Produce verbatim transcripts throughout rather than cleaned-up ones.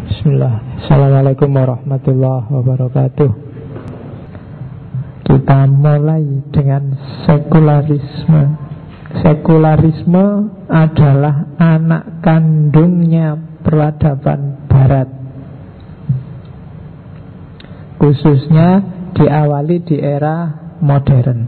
Bismillah. Assalamualaikum warahmatullahi wabarakatuh. Kita mulai dengan sekularisme. Sekularisme adalah anak kandungnya peradaban barat, khususnya diawali di era modern.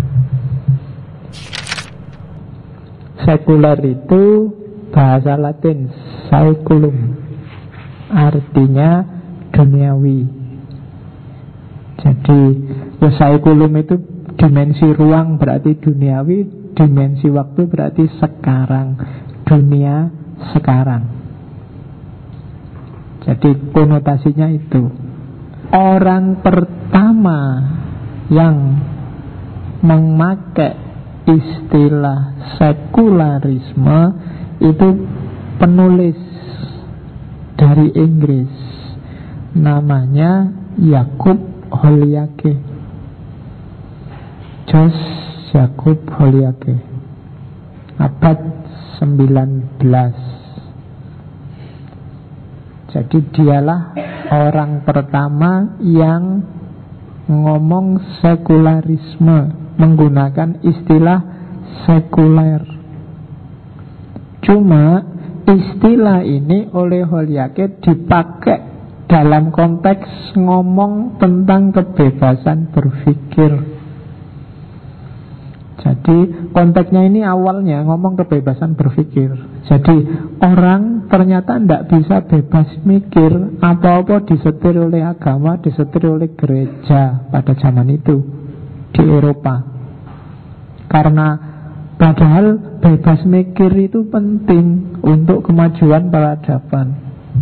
Sekuler itu bahasa Latin saeculum, artinya duniawi. Jadi saeculum itu dimensi ruang berarti duniawi, dimensi waktu berarti sekarang, dunia sekarang. Jadi konotasinya itu. Orang pertama yang memakai istilah sekularisme itu penulis dari Inggris, namanya Yakub Holyoake, Jos Yakub Holyoake, abad sembilan belas. Jadi dialah orang pertama yang ngomong sekularisme, menggunakan istilah sekuler. Cuma istilah ini oleh Holyoake dipakai dalam konteks ngomong tentang kebebasan berpikir. Jadi konteksnya ini awalnya ngomong kebebasan berpikir. Jadi orang ternyata tidak bisa bebas mikir, apa-apa disetir oleh agama, disetir oleh gereja pada zaman itu di Eropa. Karena padahal bebas mikir itu penting untuk kemajuan peradaban.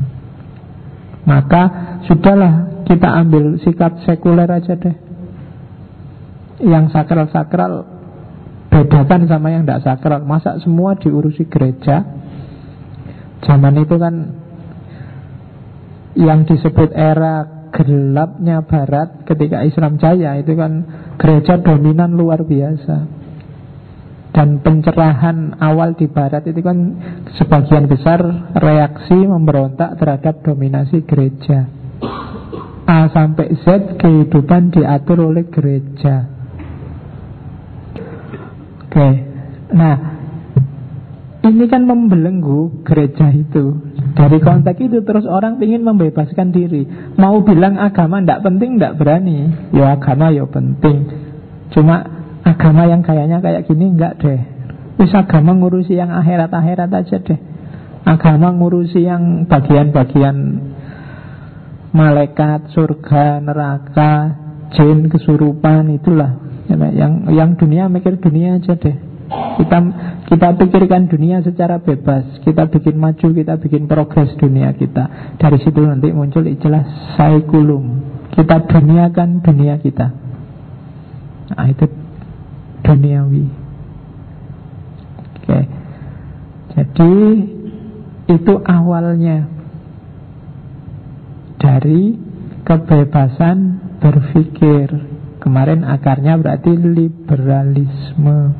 Maka sudahlah, kita ambil sikap sekuler aja deh. Yang sakral-sakral bedakan sama yang tidak sakral. Masa semua diurusi gereja? Zaman itu kan yang disebut era gelapnya barat ketika Islam jaya, itu kan gereja dominan luar biasa. Dan pencerahan awal di barat itu kan sebagian besar reaksi memberontak terhadap dominasi gereja. A sampai Z kehidupan diatur oleh gereja. Oke, nah ini kan membelenggu gereja itu. Dari konteks itu terus orang ingin membebaskan diri. Mau bilang agama tidak penting, tidak berani. Ya agama ya penting, cuma agama yang kayaknya kayak gini enggak deh. Wis agama ngurusi yang akhirat-akhirat aja deh. Agama ngurusi yang bagian-bagian malaikat, surga, neraka, jin, kesurupan, itulah. Yang yang dunia mikir dunia aja deh. Kita kita pikirkan dunia secara bebas. Kita bikin maju, kita bikin progres dunia kita. Dari situ nanti muncul istilah saeculum. Kita duniakan dunia kita. Nah itu duniawi. Oke. Jadi itu awalnya dari kebebasan berpikir. Kemarin akarnya berarti liberalisme.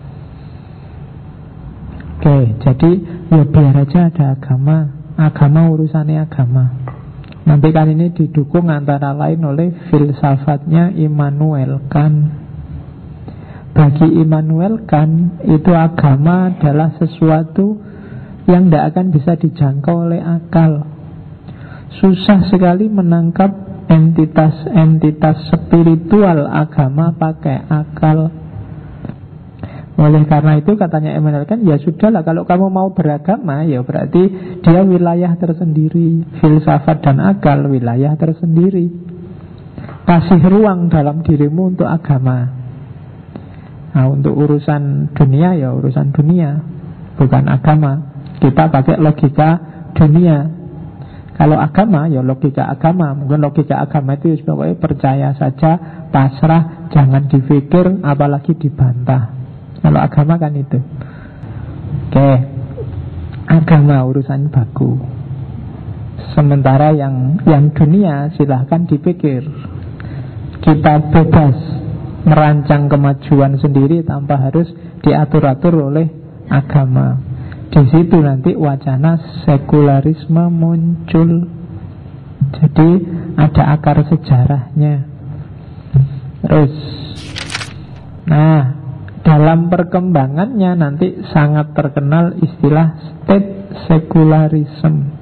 Oke, jadi ya biar aja ada agama. Agama urusannya agama. Nanti kan ini didukung antara lain oleh filsafatnya Immanuel Kant. Bagi Immanuel Kant itu agama adalah sesuatu yang tidak akan bisa dijangkau oleh akal. Susah sekali menangkap entitas-entitas spiritual agama pakai akal. Oleh karena itu katanya Immanuel Kant, ya sudahlah, kalau kamu mau beragama ya berarti dia wilayah tersendiri. Filsafat dan akal wilayah tersendiri. Kasih ruang dalam dirimu untuk agama. Nah untuk urusan dunia ya urusan dunia, bukan agama. Kita pakai logika dunia. Kalau agama ya logika agama. Mungkin logika agama itu pokoknya percaya saja, pasrah, jangan dipikir, apalagi dibantah. Kalau agama kan itu. Oke, agama urusan baku. Sementara yang yang dunia silahkan dipikir. Kita bebas merancang kemajuan sendiri tanpa harus diatur-atur oleh agama. Di situ nanti wacana sekularisme muncul. Jadi ada akar sejarahnya. Terus, nah, dalam perkembangannya nanti sangat terkenal istilah state secularism.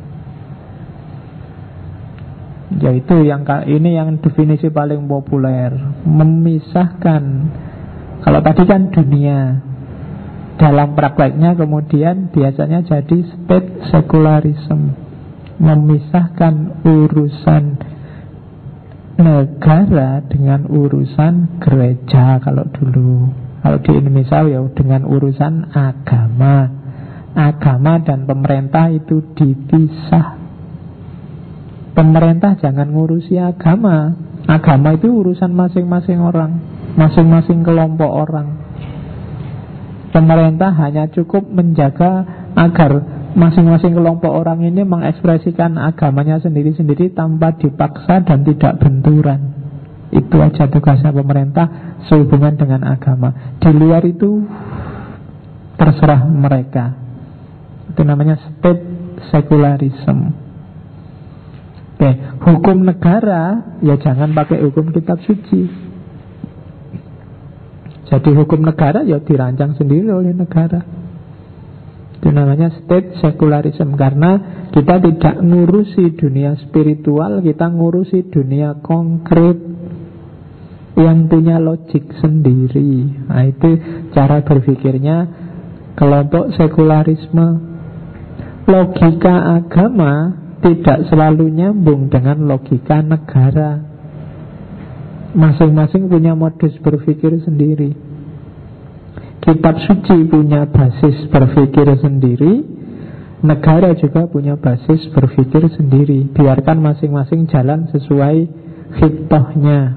Yaitu yang ini yang definisi paling populer, memisahkan. Kalau tadi kan dunia, dalam prakteknya kemudian biasanya jadi state secularism, memisahkan urusan negara dengan urusan gereja kalau dulu. Kalau di Indonesia ya dengan urusan agama. Agama dan pemerintah itu dipisah. Pemerintah jangan ngurusi agama. Agama itu urusan masing-masing orang, masing-masing kelompok orang. Pemerintah hanya cukup menjaga agar masing-masing kelompok orang ini mengekspresikan agamanya sendiri-sendiri tanpa dipaksa dan tidak benturan. Itu aja tugasnya pemerintah sehubungan dengan agama. Di luar itu terserah mereka. Itu namanya state secularism. Oke, hukum negara ya jangan pakai hukum kitab suci. Jadi hukum negara ya dirancang sendiri oleh negara. Itu namanya state secularism. Karena kita tidak ngurusi dunia spiritual, kita ngurusi dunia konkret yang punya logik sendiri. Nah itu cara berpikirnya kelompok sekularisme. Logika agama tidak selalu nyambung dengan logika negara. Masing-masing punya modus berpikir sendiri. Kitab suci punya basis berpikir sendiri, negara juga punya basis berpikir sendiri. Biarkan masing-masing jalan sesuai khitohnya.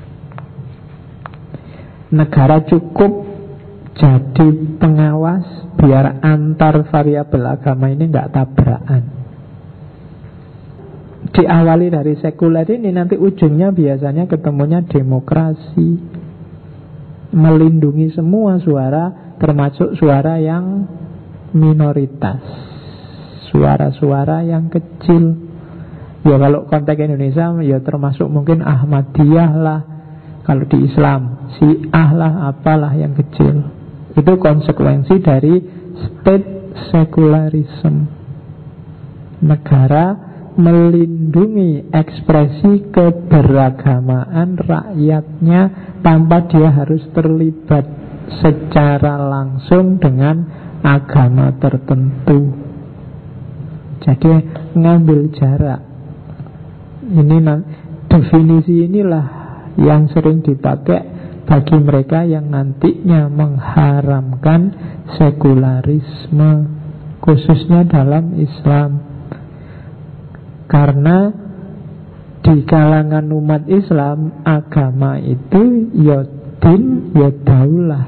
Negara cukup jadi pengawas biar antar variabel agama ini nggak tabrakan. Diawali dari sekuler ini, nanti ujungnya biasanya ketemunya demokrasi, melindungi semua suara, termasuk suara yang minoritas, suara-suara yang kecil. Ya kalau konteks Indonesia ya termasuk mungkin Ahmadiyah lah. Kalau di Islam Syiah lah, apalah yang kecil. Itu konsekuensi dari state secularism. Negara melindungi ekspresi keberagamaan rakyatnya tanpa dia harus terlibat secara langsung dengan agama tertentu. Jadi ngambil jarak. Ini definisi inilah yang sering dipakai bagi mereka yang nantinya mengharamkan sekularisme, khususnya dalam Islam. Karena di kalangan umat Islam, agama itu ya din, ya daulah.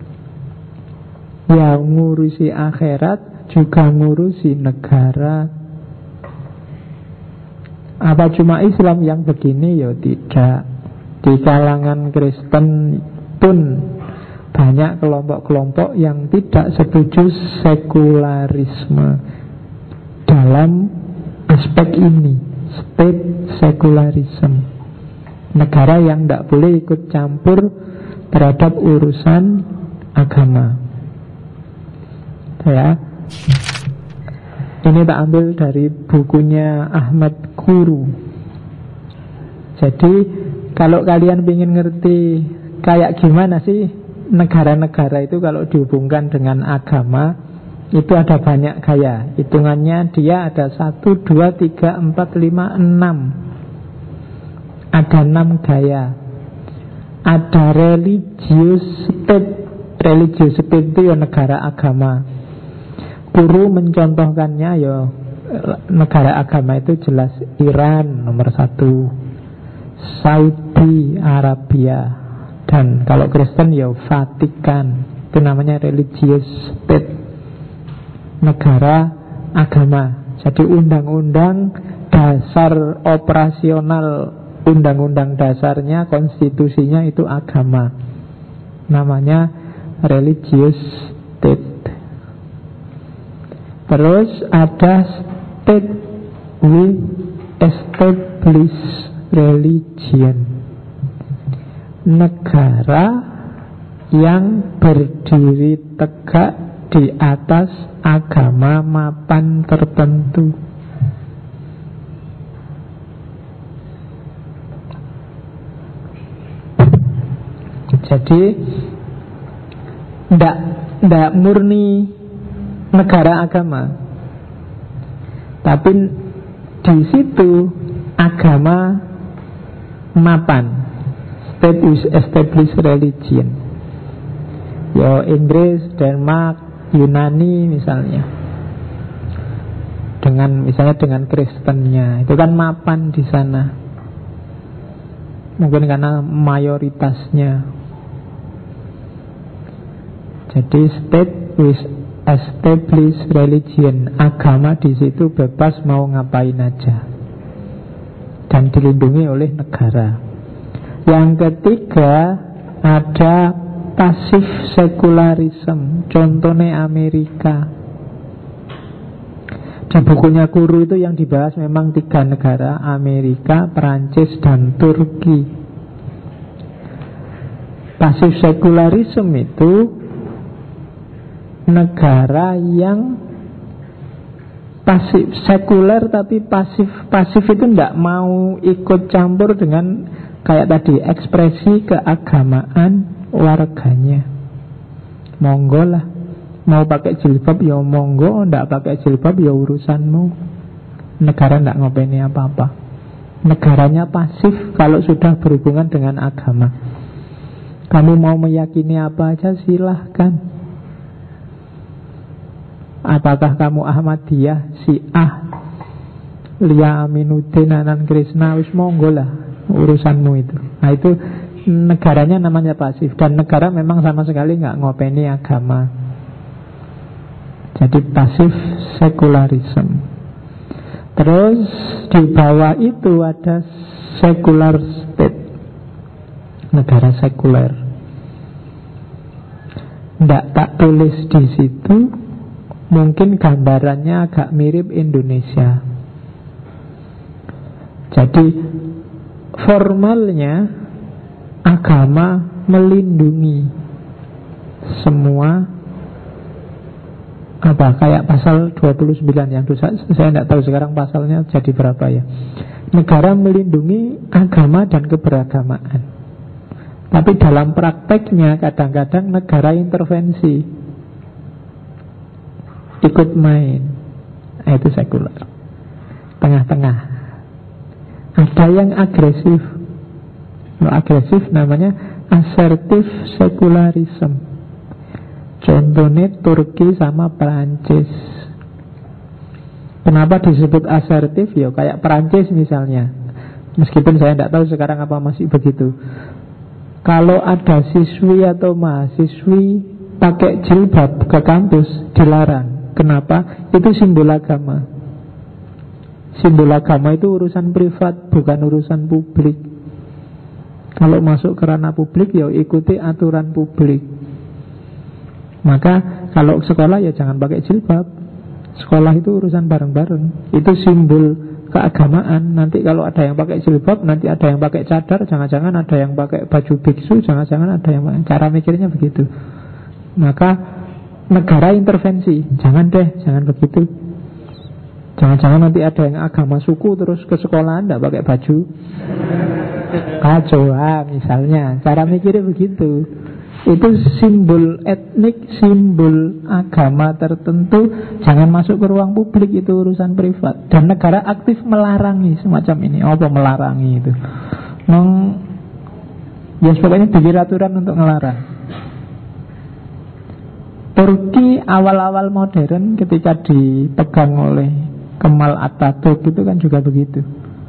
Yang ngurusi akhirat juga ngurusi negara. Apa cuma Islam yang begini? Ya tidak. Di kalangan Kristen pun banyak kelompok-kelompok yang tidak setuju sekularisme dalam aspek ini, state secularism. Negara yang tidak boleh ikut campur terhadap urusan agama. Ya, ini tak ambil dari bukunya Ahmad Guru. Jadi kalau kalian ingin ngerti kayak gimana sih negara-negara itu kalau dihubungkan dengan agama, itu ada banyak gaya. Hitungannya dia ada satu, dua, tiga, empat, lima, enam. Ada enam gaya. Ada religious state. Religious state itu ya negara agama. Guru mencontohkannya ya negara agama itu jelas Iran nomor satu, Saudi Arabia, dan kalau Kristen ya Vatikan. Itu namanya religious state, negara agama. Jadi undang-undang dasar operasional, undang-undang dasarnya, konstitusinya itu agama. Namanya religious state. Terus ada state with estate established religion, negara yang berdiri tegak di atas agama mapan tertentu. Jadi ndak ndak murni negara agama, tapi di situ agama mapan, state is established religion. Yo Inggris, Denmark, Yunani misalnya, dengan misalnya dengan Kristennya, itu kan mapan di sana. Mungkin karena mayoritasnya. Jadi state with established religion, agama di situ bebas mau ngapain aja dan dilindungi oleh negara. Yang ketiga ada passive secularism, contohnya Amerika. Di bukunya Guru itu yang dibahas memang tiga negara, Amerika, Perancis, dan Turki. Passive secularism itu negara yang pasif, sekuler tapi pasif. Pasif itu tidak mau ikut campur dengan kayak tadi ekspresi keagamaan warganya. Monggo lah, mau pakai jilbab ya monggo, tidak pakai jilbab ya urusanmu. Negara tidak ngopeni apa-apa. Negaranya pasif kalau sudah berhubungan dengan agama. Kamu mau meyakini apa aja silahkan. Apakah kamu Ahmadiyah, Syiah, Lia Aminuddin, Anan Krishna, wis monggo lah urusanmu itu. Nah itu negaranya namanya pasif. Dan negara memang sama sekali nggak ngopeni agama. Jadi pasif secularism. Terus di bawah itu ada secular state, negara sekuler. Nggak tak tulis di situ. Mungkin gambarannya agak mirip Indonesia. Jadi formalnya agama melindungi semua, apa kayak pasal dua puluh sembilan yang dosa, saya tidak tahu sekarang pasalnya jadi berapa ya. Negara melindungi agama dan keberagamaan. Tapi dalam prakteknya kadang-kadang negara intervensi, ikut main. Nah, itu sekuler. Tengah-tengah. Ada yang agresif. Kalau agresif namanya assertive secularism. Contohnya Turki sama Perancis. Kenapa disebut asertif? Ya kayak Perancis misalnya. Meskipun saya tidak tahu sekarang apa masih begitu. Kalau ada siswi atau mahasiswi pakai jilbab ke kampus dilarang. Kenapa? Itu simbol agama. Simbol agama itu urusan privat, bukan urusan publik. Kalau masuk ke ranah publik, ya ikuti aturan publik. Maka kalau sekolah ya jangan pakai jilbab. Sekolah itu urusan bareng-bareng. Itu simbol keagamaan. Nanti kalau ada yang pakai jilbab, nanti ada yang pakai cadar, jangan-jangan ada yang pakai baju biksu, jangan-jangan ada yang pakai. Cara mikirnya begitu. Maka negara intervensi, jangan deh, jangan begitu. Jangan-jangan nanti ada yang agama suku terus ke sekolahan tidak pakai baju. Kacau, ah, misalnya. Cara mikirnya begitu. Itu simbol etnik, simbol agama tertentu. Jangan masuk ke ruang publik, itu urusan privat. Dan negara aktif melarangi semacam ini. Apa melarangi itu? Meng, ya sebabnya bikin aturan untuk melarang. Turki awal-awal modern ketika dipegang oleh Kemal Atatürk itu kan juga begitu.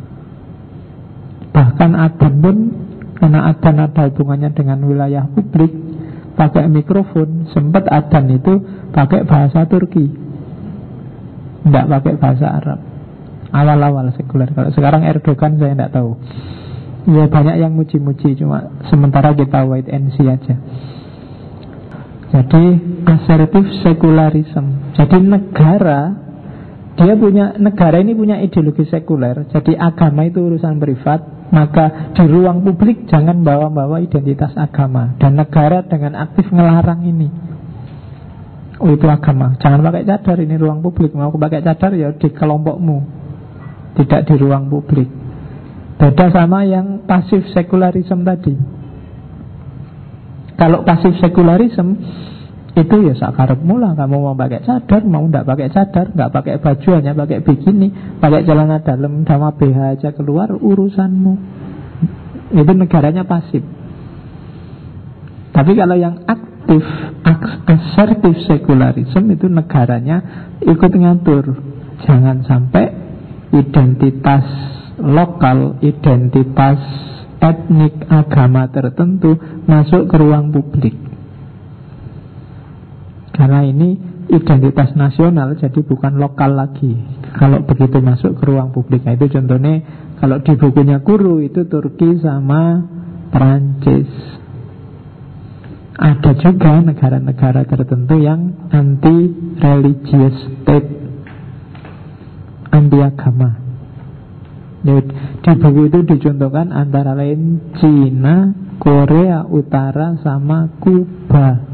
Bahkan adzan pun, karena adzan ada hubungannya dengan wilayah publik, pakai mikrofon. Sempat adzan itu pakai bahasa Turki, tidak pakai bahasa Arab. Awal-awal sekuler. Kalau sekarang Erdogan saya tidak tahu. Ya banyak yang muji-muji, cuma sementara kita wait and see aja. Jadi assertive secularism. Jadi negara dia punya, negara ini punya ideologi sekuler, jadi agama itu urusan privat, maka di ruang publik jangan bawa-bawa identitas agama. Dan negara dengan aktif ngelarang ini. Oh, itu agama, jangan pakai cadar, ini ruang publik. Mau pakai cadar ya di kelompokmu, tidak di ruang publik. Beda sama yang pasif sekularisme tadi. Kalau pasif sekularisme itu ya sakarepmu lah, kamu mau pakai cadar, mau tidak pakai cadar, nggak pakai baju, hanya pakai bikini, pakai celana dalam sama B H aja keluar, urusanmu. Itu negaranya pasif. Tapi kalau yang aktif, asertif sekularisme, itu negaranya ikut ngatur. Jangan sampai identitas lokal, identitas etnik, agama tertentu masuk ke ruang publik. Karena ini identitas nasional, jadi bukan lokal lagi. Kalau begitu masuk ke ruang publik, nah itu contohnya kalau di bukunya Guru itu Turki sama Perancis. Ada juga negara-negara tertentu yang anti-religious state, anti agama. Di buku itu dicontohkan antara lain Cina, Korea Utara sama Kuba.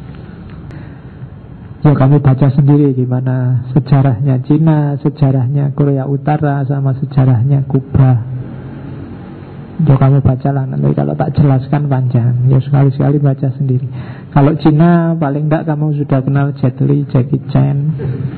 Ya kamu baca sendiri gimana sejarahnya Cina, sejarahnya Korea Utara, sama sejarahnya Kuba. Ya kamu bacalah, nanti kalau tak jelaskan panjang. Ya sekali-sekali baca sendiri. Kalau Cina paling enggak kamu sudah kenal Jet Li, Jackie Chan.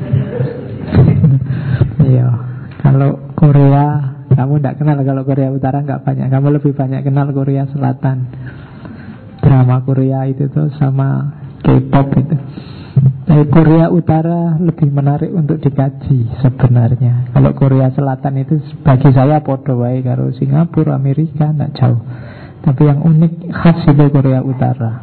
Iya. Kalau Korea kamu enggak kenal, kalau Korea Utara enggak banyak. Kamu lebih banyak kenal Korea Selatan. Drama Korea itu tuh sama K-pop itu. Dari Korea Utara lebih menarik untuk dikaji sebenarnya. Kalau Korea Selatan itu bagi saya podo wae karo Singapura, Amerika, tidak jauh. Tapi yang unik khas itu Korea Utara.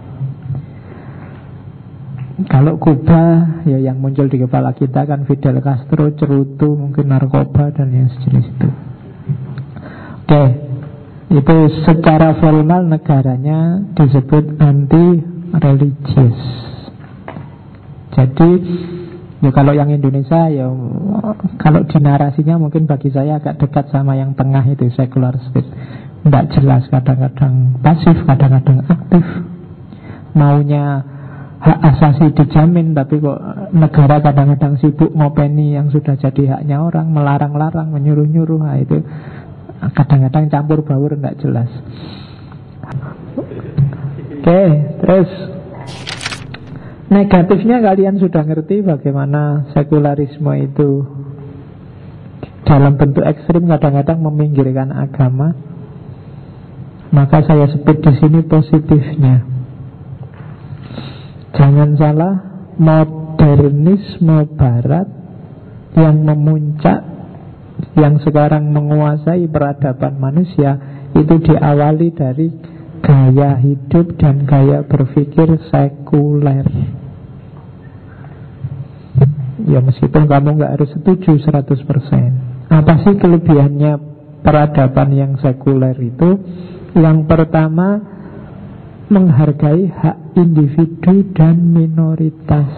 Kalau Kuba, ya yang muncul di kepala kita kan Fidel Castro, cerutu, mungkin narkoba dan yang sejenis itu. Oke, itu secara formal negaranya disebut anti-religious. Jadi ya kalau yang Indonesia ya kalau di narasinya mungkin bagi saya agak dekat sama yang tengah itu, secular state. Tidak jelas, kadang-kadang pasif, kadang-kadang aktif. Maunya hak asasi dijamin, tapi kok negara kadang-kadang sibuk ngopeni yang sudah jadi haknya orang, melarang-larang, menyuruh-nyuruh. Nah, itu kadang-kadang campur baur, tidak jelas. Oke, terus negatifnya kalian sudah ngerti bagaimana sekularisme itu dalam bentuk ekstrim kadang-kadang meminggirkan agama. Maka saya sebut di sini positifnya. Jangan salah, modernisme Barat yang memuncak, yang sekarang menguasai peradaban manusia, itu diawali dari gaya hidup dan gaya berpikir sekuler. Ya meskipun kamu nggak harus setuju seratus persen. Apa sih kelebihannya peradaban yang sekuler itu? Yang pertama, menghargai hak individu dan minoritas.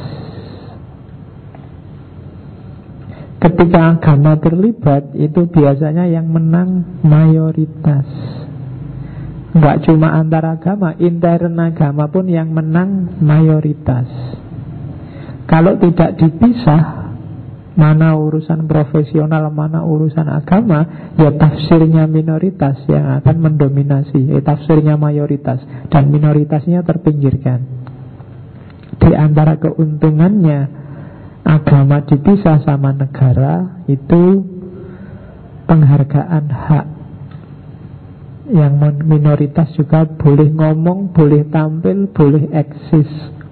Ketika agama terlibat, itu biasanya yang menang mayoritas. Nggak cuma antar agama, intern agama pun yang menang mayoritas. Kalau tidak dipisah, mana urusan profesional, mana urusan agama, ya tafsirnya minoritas yang akan mendominasi, ya tafsirnya mayoritas, dan minoritasnya terpinggirkan. Di antara keuntungannya agama dipisah sama negara, itu penghargaan hak. Yang minoritas juga boleh ngomong, boleh tampil, boleh eksis.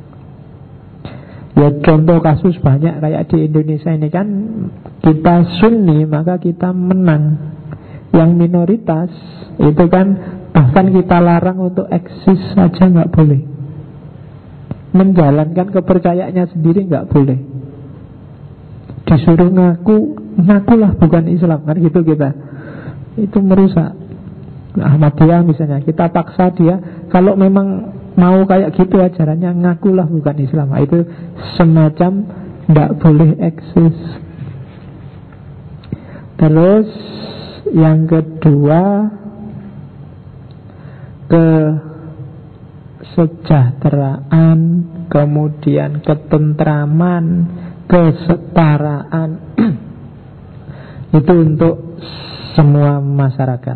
Ya contoh kasus banyak kayak di Indonesia ini kan, kita Sunni maka kita menang. Yang minoritas itu kan bahkan kita larang untuk eksis saja nggak boleh. Menjalankan kepercayaannya sendiri nggak boleh. Disuruh ngaku, ngakulah bukan Islam, kan gitu kita. Itu merusak. Ahmadiyah misalnya, kita paksa dia kalau memang mau kayak gitu ajarannya, ngakulah bukan Islam. Itu semacam tidak boleh eksis. Terus yang kedua, kesejahteraan, kemudian ketentraman, kesetaraan. Itu untuk semua masyarakat.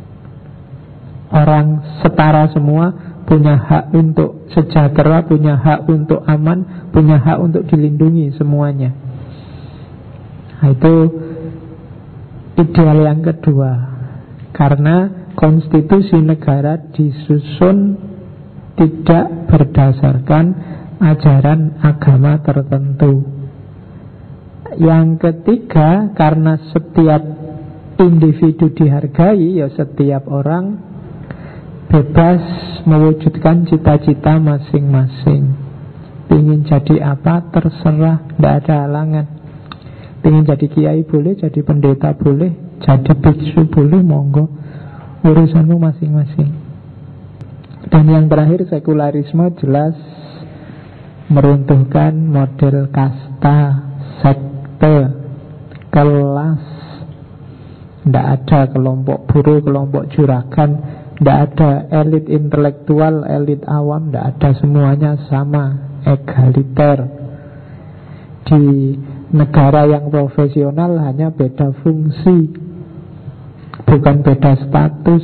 Orang setara semua, punya hak untuk sejahtera, punya hak untuk aman, punya hak untuk dilindungi semuanya. Nah, itu ideal yang kedua. Karena konstitusi negara disusun tidak berdasarkan ajaran agama tertentu. Yang ketiga, karena setiap individu dihargai, ya setiap orang bebas mewujudkan cita-cita masing-masing. Ingin jadi apa terserah, tidak ada halangan. Ingin jadi kiai boleh, jadi pendeta boleh, jadi biksu boleh, monggo, urusanmu masing-masing. Dan yang terakhir, sekularisme jelas meruntuhkan model kasta, sekte, kelas. Tidak ada kelompok buruh, kelompok juragan, tidak ada elit intelektual, elit awam, tidak ada, semuanya sama, egaliter. Di negara yang profesional hanya beda fungsi, bukan beda status.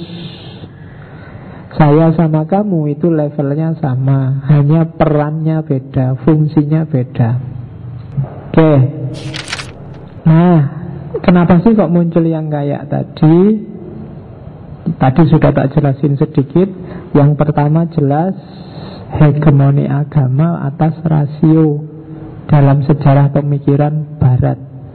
Saya sama kamu itu levelnya sama, hanya perannya beda, fungsinya beda. Oke. Nah, kenapa sih kok muncul yang kayak tadi? Tadi sudah tak jelasin sedikit. Yang pertama jelas hegemoni agama atas rasio dalam sejarah pemikiran Barat.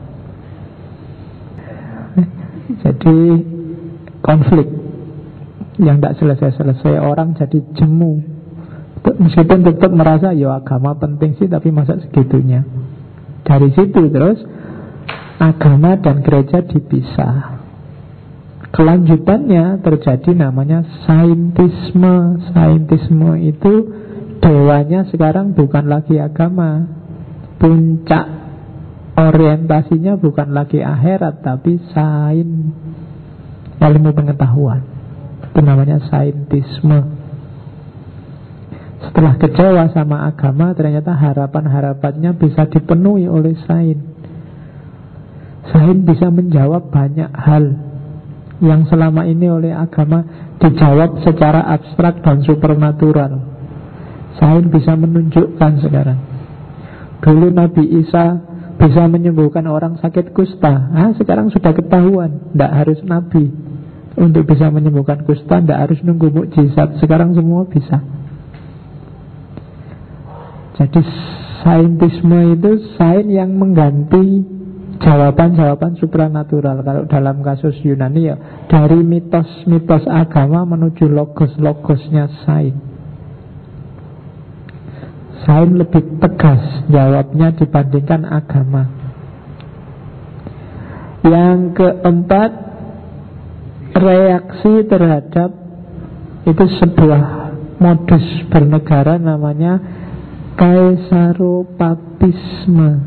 Jadi konflik yang tidak selesai-selesai, orang jadi jemu. Meskipun tetap merasa ya agama penting sih, tapi masa segitunya. Dari situ terus agama dan gereja dipisah. Kelanjutannya terjadi namanya saintisme. Saintisme itu dewanya sekarang bukan lagi agama. Puncak orientasinya bukan lagi akhirat, tapi sains, ilmu pengetahuan. Itu namanya saintisme. Setelah kecewa sama agama, ternyata harapan-harapannya bisa dipenuhi oleh sains. Sains bisa menjawab banyak hal yang selama ini oleh agama dijawab secara abstrak dan supernatural. Sains bisa menunjukkan sekarang. Dulu Nabi Isa bisa menyembuhkan orang sakit kusta. Nah, sekarang sudah ketahuan, tidak harus Nabi untuk bisa menyembuhkan kusta, tidak harus nunggu mukjizat. Sekarang semua bisa. Jadi saintisme itu sains yang mengganti jawaban-jawaban supranatural. Kalau dalam kasus Yunani ya dari mitos-mitos agama menuju logos-logosnya sains. Sains lebih tegas jawabnya dibandingkan agama. Yang keempat, reaksi terhadap itu sebuah modus bernegara namanya Kaesaropapisme.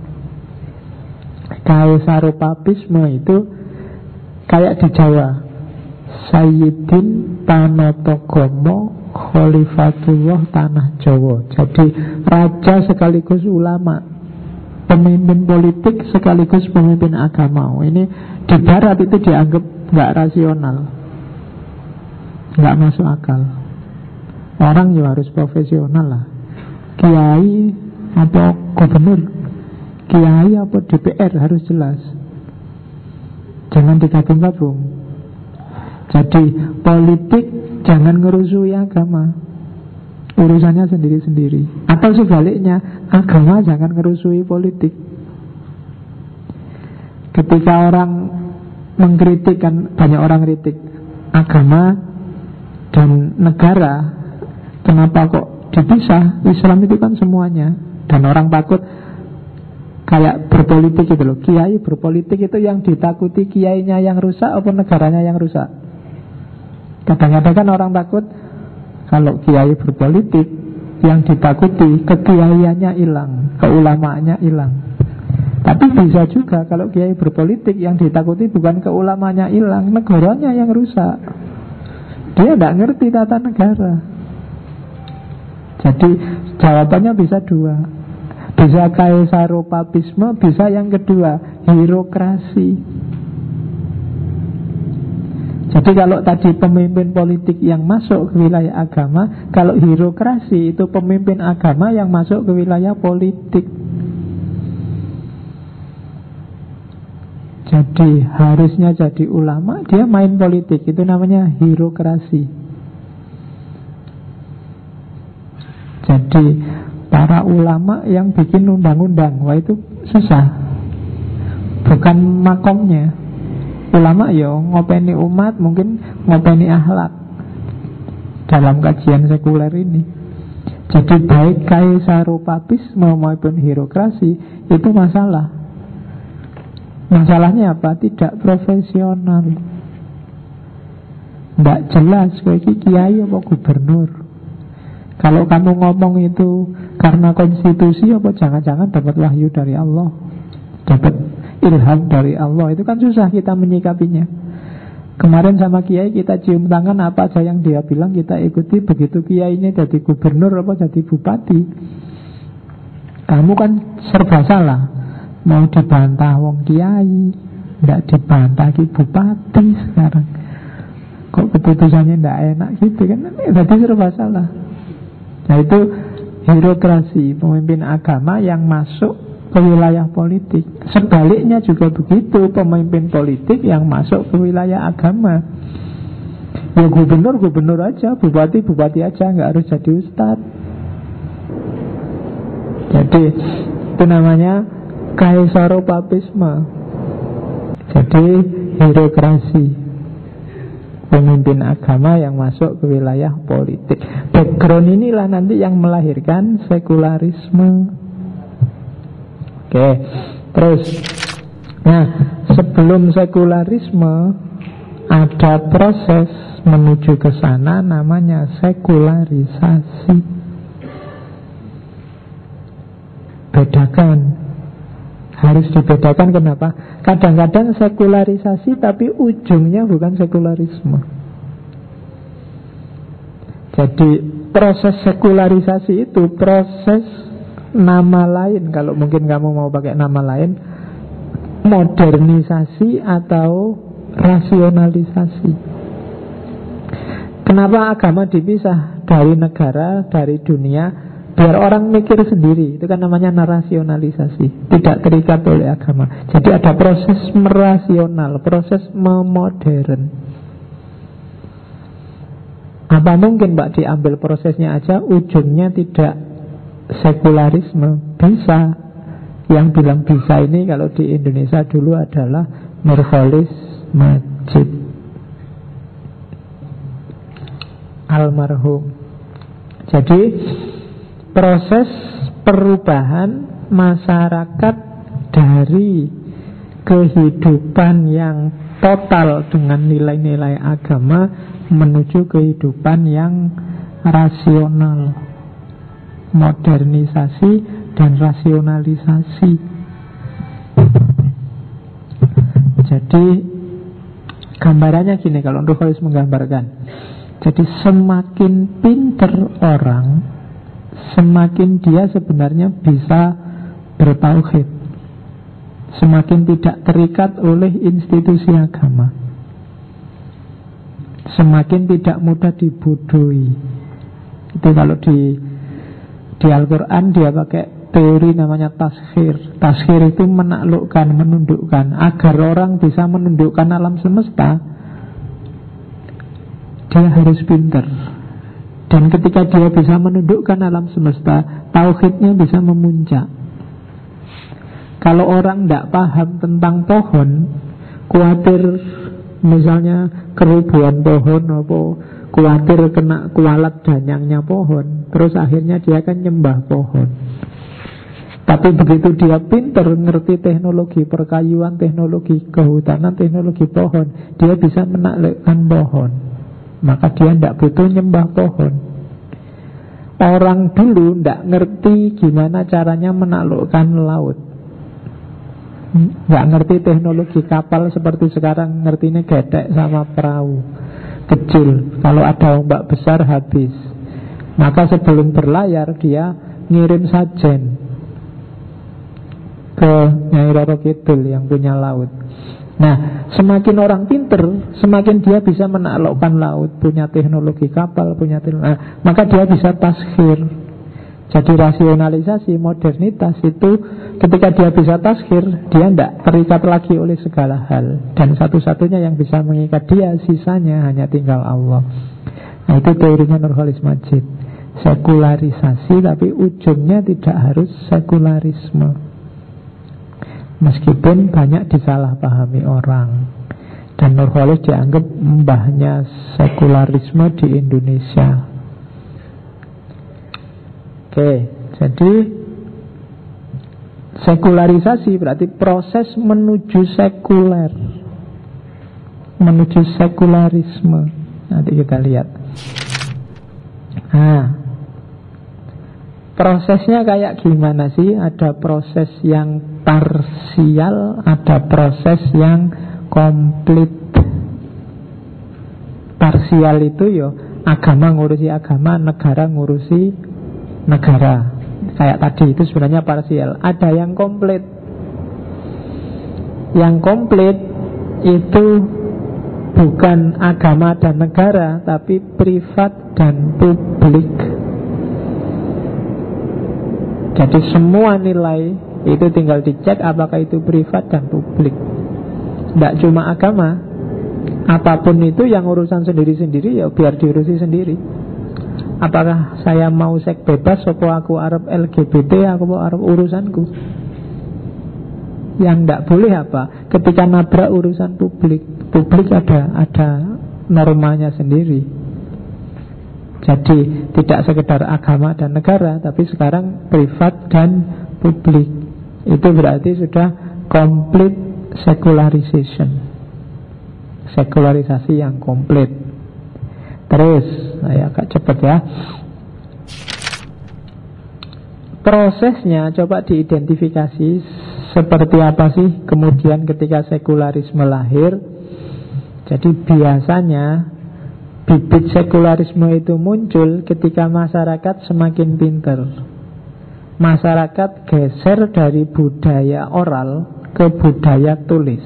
Kaesaropapisme itu kayak di Jawa, Sayyidin Tanotogomo Khalifatullah Tanah Jawa. Jadi raja sekaligus ulama, pemimpin politik sekaligus pemimpin agama. Ini di Barat itu dianggap nggak rasional, nggak masuk akal. Orang juga harus profesional lah. Kiai atau gubernur, kiai apa D P R harus jelas, jangan digabung-gabung. Jadi politik jangan ngerusui agama, urusannya sendiri-sendiri. Atau sebaliknya, agama jangan ngerusui politik. Ketika orang mengkritik, kan banyak orang kritik agama dan negara, kenapa kok dipisah? Islam itu kan semuanya. Dan orang takut kayak berpolitik gitu loh. Kiai berpolitik itu yang ditakuti kiainya yang rusak atau negaranya yang rusak? Kadang-kadang kan orang takut kalau kiai berpolitik, yang ditakuti kekiaiannya hilang, keulamaannya hilang. Tapi bisa juga kalau kiai berpolitik, yang ditakuti bukan keulamanya hilang, negaranya yang rusak. Dia tidak ngerti tata negara. Jadi jawabannya bisa dua. Bisa kaisaropapisme, bisa yang kedua, hirokrasi. Jadi kalau tadi pemimpin politik yang masuk ke wilayah agama, kalau hirokrasi itu pemimpin agama yang masuk ke wilayah politik. Jadi harusnya jadi ulama, dia main politik, itu namanya hirokrasi. Jadi para ulama yang bikin undang-undang, wah itu susah, bukan makomnya. Ulama ya ngopeni umat, mungkin ngopeni akhlak dalam kajian sekuler ini. Jadi baik kaisaropapisme maupun hirokrasi itu masalah. Masalahnya apa? Tidak profesional, tidak jelas kayak kiai apa gubernur. Kalau kamu ngomong itu karena konstitusi, apa jangan-jangan dapat wahyu dari Allah, dapat ilham dari Allah, itu kan susah kita menyikapinya. Kemarin sama kiai kita cium tangan, apa aja yang dia bilang kita ikuti. Begitu kiai ini jadi gubernur apa jadi bupati, kamu kan serba salah. Mau dibantah wong kiai, tidak dibantah ki bupati sekarang. Kok keputusannya tidak enak gitu kan, jadi serba salah. Nah itu hirokrasi, pemimpin agama yang masuk ke wilayah politik. Sebaliknya juga begitu, pemimpin politik yang masuk ke wilayah agama. Ya gubernur, gubernur aja, bupati, bupati aja, nggak harus jadi ustadz. Jadi itu namanya kaisaropapisme. Jadi hirokrasi, pemimpin agama yang masuk ke wilayah politik. Background inilah nanti yang melahirkan sekularisme. Oke, terus, nah sebelum sekularisme ada proses menuju ke sana namanya sekularisasi. Bedakan, harus dibedakan. Kenapa? Kadang-kadang sekularisasi tapi ujungnya bukan sekularisme. Jadi proses sekularisasi itu proses nama lain, kalau mungkin kamu mau pakai nama lain, modernisasi atau rasionalisasi. Kenapa agama dipisah dari negara, dari dunia? Biar orang mikir sendiri. Itu kan namanya narasionalisasi, tidak terikat oleh agama. Jadi ada proses merasional, proses memodern. Apa mungkin Pak diambil prosesnya aja, ujungnya tidak sekularisme? Bisa. Yang bilang bisa ini kalau di Indonesia dulu adalah Nurholis Majid, almarhum. Jadi proses perubahan masyarakat dari kehidupan yang total dengan nilai-nilai agama menuju kehidupan yang rasional, modernisasi dan rasionalisasi. Jadi gambarannya gini kalau Nurholis menggambarkan. Jadi semakin pinter orang, semakin dia sebenarnya bisa bertauhid, semakin tidak terikat oleh institusi agama, semakin tidak mudah dibodohi. Itu kalau di di Al-Quran dia pakai teori namanya taskhir. Taskhir itu menaklukkan, menundukkan. Agar orang bisa menundukkan alam semesta, dia harus pinter. Dan ketika dia bisa menundukkan alam semesta, tauhidnya bisa memuncak. Kalau orang tidak paham tentang pohon, khawatir misalnya kerubuan pohon, apa khawatir kena kualat danyangnya pohon, terus akhirnya dia akan nyembah pohon. Tapi begitu dia pinter, ngerti teknologi perkayuan, teknologi kehutanan, teknologi pohon, dia bisa menaklukkan pohon. Maka dia tidak butuh nyembah pohon. Orang dulu tidak ngerti gimana caranya menaklukkan laut. nggak ngerti teknologi kapal seperti sekarang, ngertinya gedek sama perahu kecil. Kalau ada ombak besar habis. Maka sebelum berlayar dia ngirim sajen ke Nyai Roro Kidul yang punya laut. Nah, semakin orang pinter, semakin dia bisa menaklukkan laut, punya teknologi kapal, punya teknologi, nah, maka dia bisa taskhir. Jadi rasionalisasi, modernitas itu ketika dia bisa taskhir, dia tidak terikat lagi oleh segala hal. Dan satu-satunya yang bisa mengikat dia, sisanya hanya tinggal Allah. Nah, itu teorinya Nurholis Majid. Sekularisasi, tapi ujungnya tidak harus sekularisme. Meskipun banyak disalahpahami orang. Dan Nurholis dianggap mbahnya sekularisme di Indonesia. Oke, jadi sekularisasi berarti proses menuju sekuler, menuju sekularisme. Nanti kita lihat. Nah, prosesnya kayak gimana sih? Ada proses yang parsial, ada proses yang komplit. Parsial itu yo agama ngurusi agama, negara ngurusi negara. Kayak tadi itu sebenarnya parsial. Ada yang komplit. Yang komplit itu bukan agama dan negara, tapi privat dan publik. Jadi semua nilai itu tinggal dicek apakah itu privat dan publik. Tidak cuma agama, apapun itu yang urusan sendiri-sendiri ya biar diurusi sendiri. Apakah saya mau seks bebas, atau aku Arab L G B T, aku mau Arab urusanku. Yang tidak boleh apa? Ketika nabrak urusan publik, publik ada ada normanya sendiri. Jadi tidak sekedar agama dan negara, tapi sekarang privat dan publik. Itu berarti sudah complete secularization, sekularisasi yang komplit. Terus, saya agak cepat ya. Prosesnya coba diidentifikasi seperti apa sih kemudian ketika sekularisme lahir. Jadi biasanya bibit sekularisme itu muncul ketika masyarakat semakin pinter. Masyarakat geser dari budaya oral ke budaya tulis.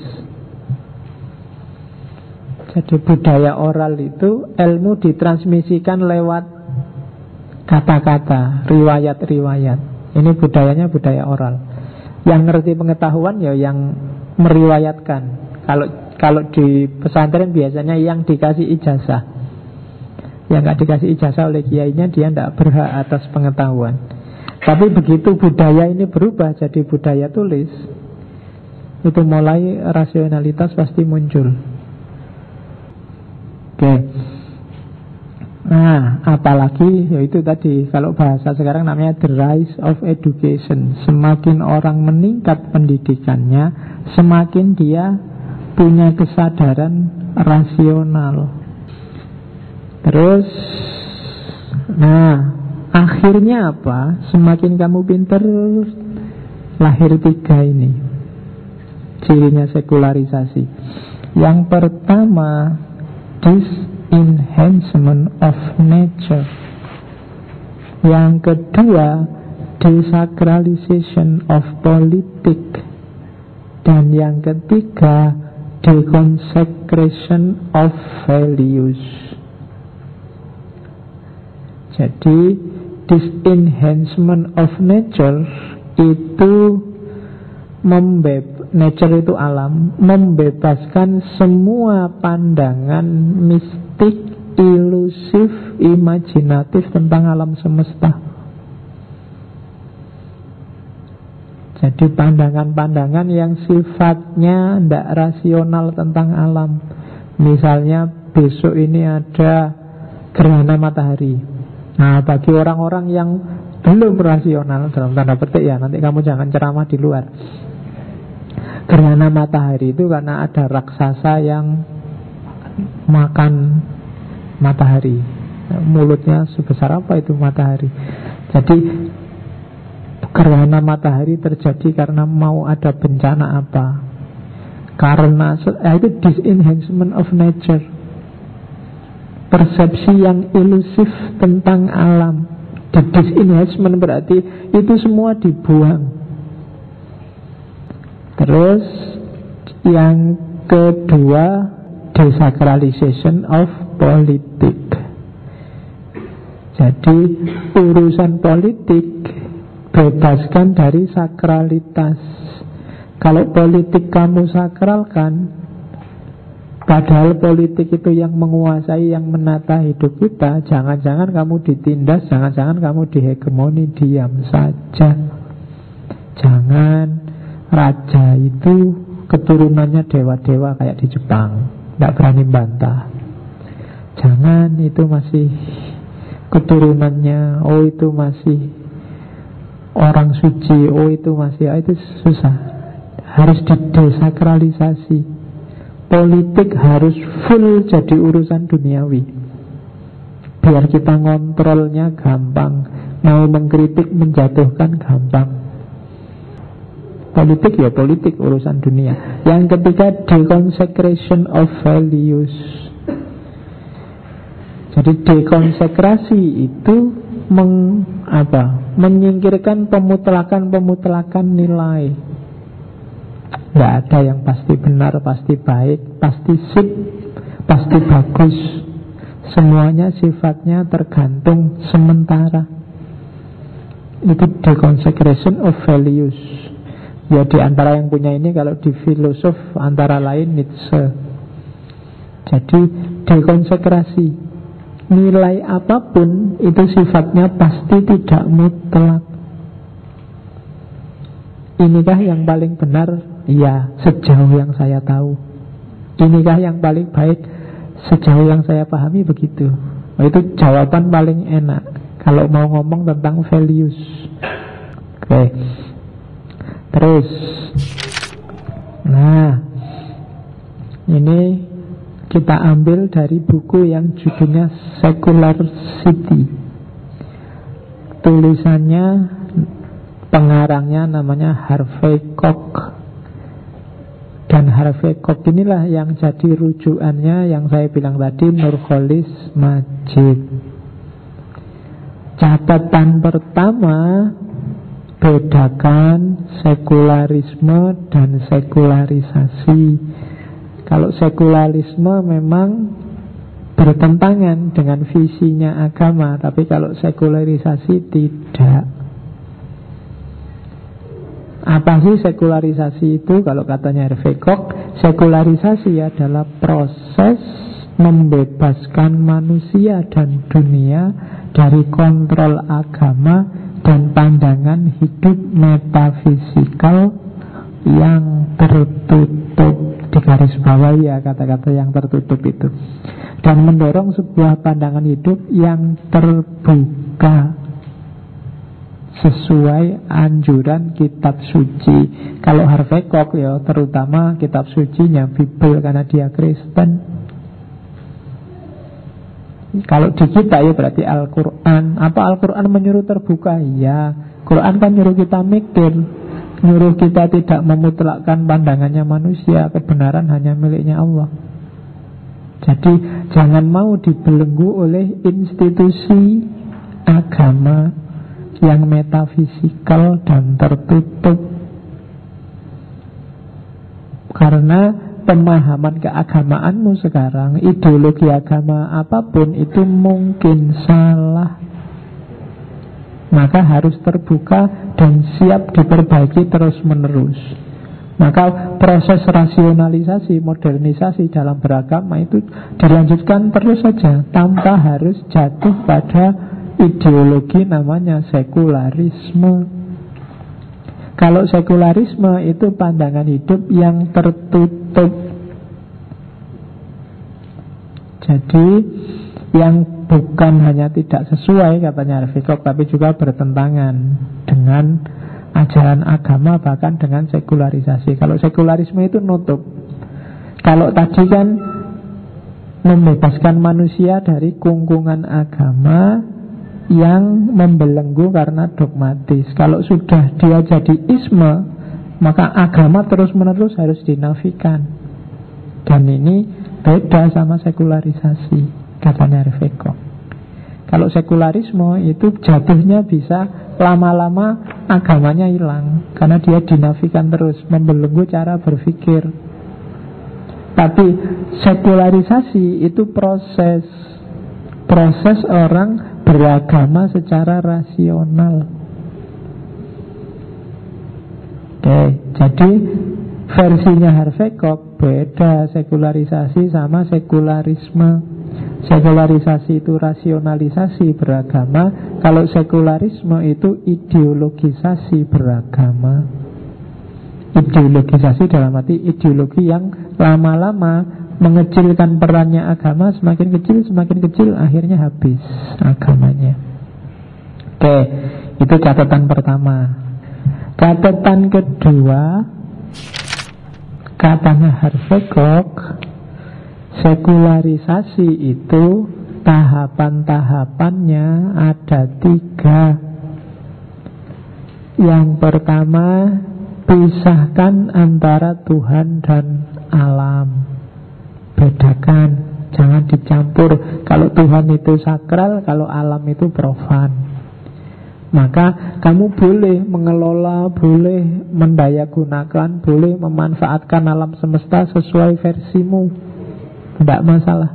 Jadi budaya oral itu ilmu ditransmisikan lewat kata-kata, riwayat-riwayat. Ini budayanya budaya oral. Yang ngerti pengetahuan ya yang meriwayatkan. Kalau kalau di pesantren biasanya yang dikasih ijazah. Yang gak dikasih ijazah oleh kiainya, dia tidak berhak atas pengetahuan. Tapi begitu budaya ini berubah jadi budaya tulis, itu mulai rasionalitas pasti muncul. Oke. Nah, apalagi yaitu tadi kalau bahasa sekarang namanya the rise of education. Semakin orang meningkat pendidikannya, semakin dia punya kesadaran rasional. Terus, nah, akhirnya apa? Semakin kamu pinter, lahir tiga ini cirinya sekularisasi. Yang pertama, disenhancement of nature. Yang kedua, desacralization of politics. Dan yang ketiga, deconsecration of values. Jadi disenhancement of nature itu membeb nature itu alam, membebaskan semua pandangan mistik, ilusif, imajinatif tentang alam semesta. Jadi pandangan-pandangan yang sifatnya tidak rasional tentang alam. Misalnya besok ini ada gerhana matahari. Nah, bagi orang-orang yang belum rasional, dalam tanda petik ya, nanti kamu jangan ceramah di luar. Gerhana matahari itu karena ada raksasa yang makan matahari. Mulutnya sebesar apa itu matahari. Jadi Gerhana matahari terjadi karena mau ada bencana apa, karena eh, itu disenhancement of nature, persepsi yang ilusif tentang alam. Di disenhancement berarti itu semua dibuang. Terus yang kedua, desacralization of politics. Jadi urusan politik bebaskan dari sakralitas. Kalau politik kamu sakralkan, padahal politik itu yang menguasai, yang menata hidup kita, jangan-jangan kamu ditindas, jangan-jangan kamu dihegemoni, diam saja. Jangan. Raja itu keturunannya dewa-dewa kayak di Jepang, tidak berani bantah. Jangan, itu masih keturunannya, oh itu masih orang suci, oh itu masih, oh itu susah. Harus didesakralisasi. Politik harus full jadi urusan duniawi, biar kita ngontrolnya gampang, mau mengkritik, menjatuhkan gampang. Politik ya politik, urusan dunia. Yang ketiga, deconsecration of values. Jadi dekonsekrasi itu meng, apa, menyingkirkan pemutlakan-pemutlakan nilai. Nggak ada yang pasti benar, pasti baik, pasti sip, pasti bagus. Semuanya sifatnya tergantung sementara. Itu deconsecration of values. Ya di antara yang punya ini kalau di filosof antara lain Nietzsche. Jadi dekonsekrasi, nilai apapun itu sifatnya pasti tidak mutlak. Inikah yang paling benar? Ya, sejauh yang saya tahu. Inikah yang paling baik? Sejauh yang saya pahami begitu. Oh, itu jawaban paling enak kalau mau ngomong tentang values. Oke okay. Terus, nah, ini kita ambil dari buku yang judulnya Secular City. Tulisannya, pengarangnya namanya Harvey Koch. Dan Harvey Koch inilah yang jadi rujukannya yang saya bilang tadi, Nurcholish Madjid. Catatan pertama, bedakan sekularisme dan sekularisasi. Kalau sekularisme memang bertentangan dengan visinya agama, tapi kalau sekularisasi tidak. Apa sih sekularisasi itu? Kalau katanya Harvey Koch, sekularisasi adalah proses membebaskan manusia dan dunia dari kontrol agama dan pandangan hidup metafisikal yang tertutup. Di garis bawah ya kata-kata yang tertutup itu, dan mendorong sebuah pandangan hidup yang terbuka sesuai anjuran kitab suci. Kalau Harvey Koch ya terutama kitab sucinya Bible, karena dia Kristen. Kalau di kita ya berarti Al-Quran. Apa Al-Quran menyuruh terbuka? Ya, Quran kan nyuruh kita mikir, nyuruh kita tidak memutlakkan pandangannya manusia. Kebenaran hanya miliknya Allah. Jadi jangan mau dibelenggu oleh institusi agama yang metafisikal dan tertutup. Karena pemahaman keagamaanmu sekarang, ideologi agama apapun itu mungkin salah. Maka harus terbuka dan siap diperbaiki terus menerus. Maka proses rasionalisasi, modernisasi dalam beragama itu dilanjutkan terus saja, tanpa harus jatuh pada ideologi namanya sekularisme. Kalau sekularisme itu pandangan hidup yang tertutup. Jadi yang bukan hanya tidak sesuai katanya Harvey Koch, tapi juga bertentangan dengan ajaran agama, bahkan dengan sekularisasi. Kalau sekularisme itu nutup. Kalau tadi kan membebaskan manusia dari kungkungan agama, yang membelenggu karena dogmatis. Kalau sudah dia jadi isme, maka agama terus-menerus harus dinafikan. Dan ini beda sama sekularisasi, katanya Refeko. Kalau sekularisme itu jatuhnya bisa lama-lama agamanya hilang, karena dia dinafikan terus, membelenggu cara berpikir. Tapi sekularisasi itu proses Proses orang beragama secara rasional. Oke, jadi versinya Harvey Cook beda sekularisasi sama sekularisme. Sekularisasi itu rasionalisasi beragama, kalau sekularisme itu ideologisasi beragama. Ideologisasi dalam arti ideologi yang lama-lama mengecilkan perannya agama, semakin kecil, semakin kecil, akhirnya habis agamanya. Oke, itu catatan pertama. Catatan kedua, katanya Harvey Cook, sekularisasi itu tahapan-tahapannya ada tiga. Yang pertama, pisahkan antara Tuhan dan alam. Bedakan, jangan dicampur. Kalau Tuhan itu sakral, kalau alam itu profan. Maka kamu boleh mengelola, boleh mendayagunakan, boleh memanfaatkan alam semesta sesuai versimu, tidak masalah.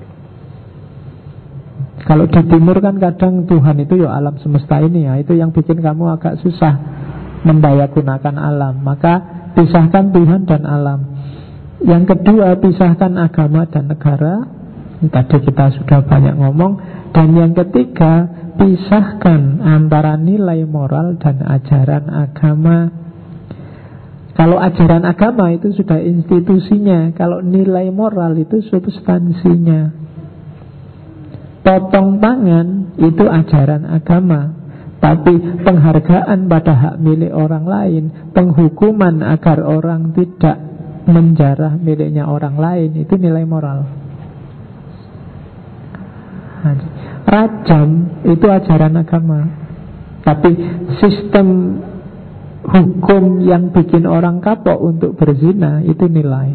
Kalau di timur kan kadang Tuhan itu ya alam semesta ini ya, itu yang bikin kamu agak susah mendayagunakan alam. Maka pisahkan Tuhan dan alam. Yang kedua, pisahkan agama dan negara. Tadi kita sudah banyak ngomong. Dan yang ketiga, pisahkan antara nilai moral dan ajaran agama. Kalau ajaran agama itu sudah institusinya, kalau nilai moral itu substansinya. Potong tangan itu ajaran agama, tapi penghargaan pada hak milik orang lain, penghukuman agar orang tidak menjarah miliknya orang lain, itu nilai moral. Rajam itu ajaran agama, tapi sistem hukum yang bikin orang kapok untuk berzina itu nilai.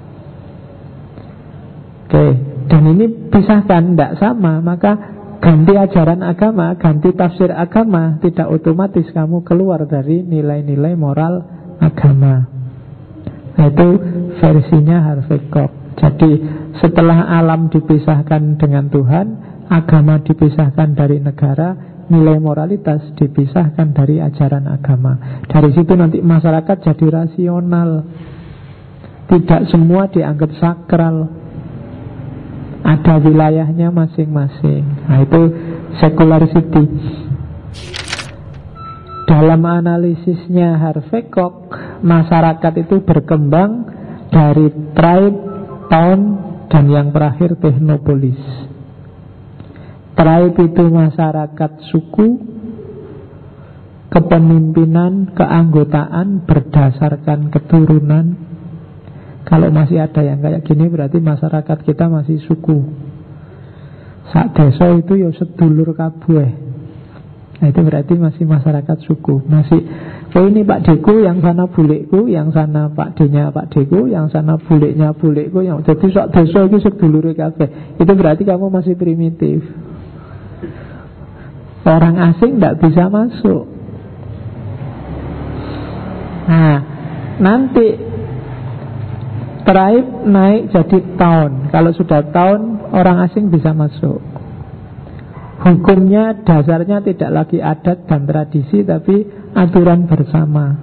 Oke, dan ini pisahkan, tidak sama. Maka ganti ajaran agama, ganti tafsir agama, tidak otomatis kamu keluar dari nilai-nilai moral agama. Itu versinya Harvey Cook. Jadi setelah alam dipisahkan dengan Tuhan, agama dipisahkan dari negara, nilai moralitas dipisahkan dari ajaran agama. Dari situ nanti masyarakat jadi rasional. Tidak semua dianggap sakral, ada wilayahnya masing-masing. Nah itu secularisity. Dalam analisisnya Harvey Cook, masyarakat itu berkembang dari tribe, town, dan yang terakhir technopolis. Tribe itu masyarakat suku, kepemimpinan, keanggotaan berdasarkan keturunan. Kalau masih ada yang kayak gini berarti masyarakat kita masih suku. Sak desa itu ya sedulur kabeh. Nah itu berarti masih masyarakat suku. Masih, oh ini Pak Deku, yang sana bulekku, yang sana Pak D-nya Pak Deku, yang sana buleknya bulekku, yang jadi sok desa itu sedulur kabeh. Itu berarti kamu masih primitif. Orang asing tidak bisa masuk. Nah, nanti tribe naik jadi town. Kalau sudah town, orang asing bisa masuk. Hukumnya dasarnya tidak lagi adat dan tradisi, tapi aturan bersama.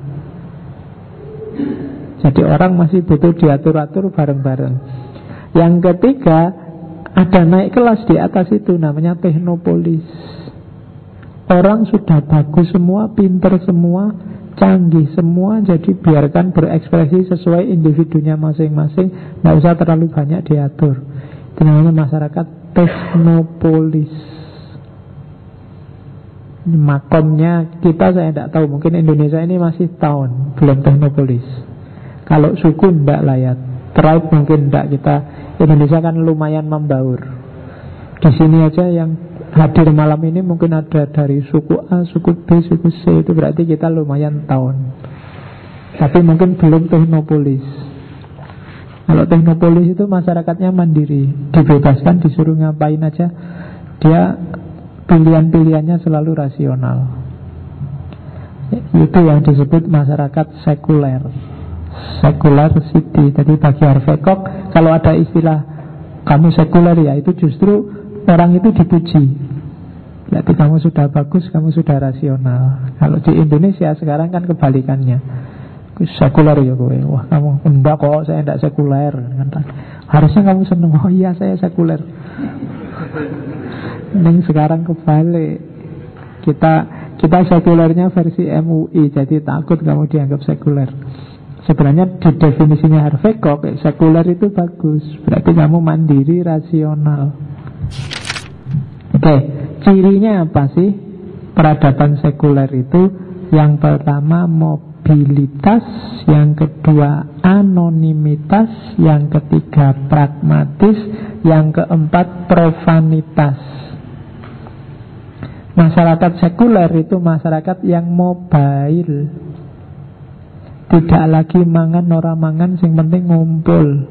Jadi orang masih butuh diatur-atur bareng-bareng. Yang ketiga, ada naik kelas di atas itu, namanya technopolis. Orang sudah bagus semua, pinter semua, canggih semua, jadi biarkan berekspresi sesuai individunya masing-masing, tidak usah terlalu banyak diatur. Itu namanya masyarakat technopolis. Makomnya kita saya tidak tahu, mungkin Indonesia ini masih town, belum technopolis. Kalau suku tidak lah ya, tribe mungkin tidak. Kita Indonesia kan lumayan membaur. Di sini aja yang hadir malam ini mungkin ada dari suku A, suku B, suku C. Itu berarti kita lumayan tahun. Tapi mungkin belum teknopolis. Kalau teknopolis itu masyarakatnya mandiri, dibebaskan, disuruh ngapain aja. Dia pilihan-pilihannya selalu rasional. Itu yang disebut masyarakat sekuler, secular city. Jadi bagi Harvey Koch, kalau ada istilah kamu sekuler, ya itu justru orang itu dipuji. Berarti kamu sudah bagus, kamu sudah rasional. Kalau di Indonesia sekarang kan kebalikannya, sekuler ya gue, wah kamu enggak kok, saya enggak sekuler. Harusnya kamu seneng, oh iya saya sekuler. Ini sekarang kebalik. Kita kita sekulernya versi M U I, jadi takut kamu dianggap sekuler. Sebenarnya di definisinya Harvey Koch, sekuler itu bagus, berarti kamu mandiri, rasional. Oke, cirinya apa sih peradaban sekuler itu? Yang pertama mobilitas, yang kedua anonimitas, yang ketiga pragmatis, yang keempat profanitas. Masyarakat sekuler itu masyarakat yang mobile, tidak lagi mangan ora mangan, sing penting ngumpul.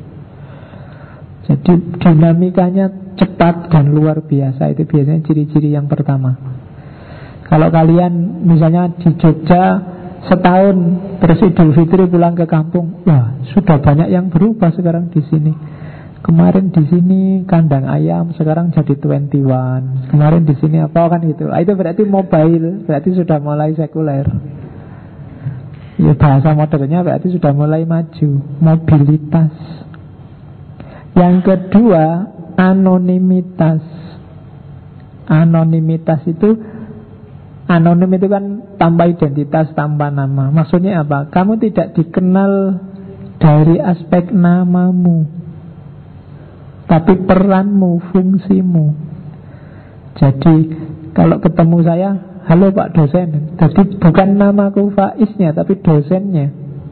Jadi dinamikanya cepat dan luar biasa. Itu biasanya ciri-ciri yang pertama. Kalau kalian misalnya di Jogja setahun terus Idul Fitri pulang ke kampung, wah sudah banyak yang berubah sekarang di sini. Kemarin di sini kandang ayam, sekarang jadi dua puluh satu. Kemarin di sini apa kan gitu. Itu berarti mobile, berarti sudah mulai sekuler. Ya bahasa modernnya berarti sudah mulai maju, mobilitas. Yang kedua anonimitas. Anonimitas itu, anonim itu kan tanpa identitas, tanpa nama. Maksudnya apa? Kamu tidak dikenal dari aspek namamu, tapi peranmu, fungsimu. Jadi kalau ketemu saya, halo Pak dosen, jadi bukan namaku Faiznya, tapi dosennya.